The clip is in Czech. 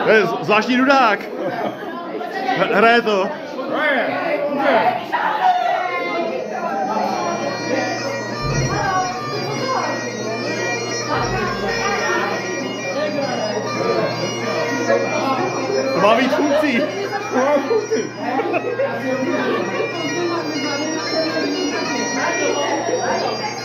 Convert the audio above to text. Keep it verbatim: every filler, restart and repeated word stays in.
To je zvláštní dudák. Hraje to. To má víc funkcí. To má funkcí.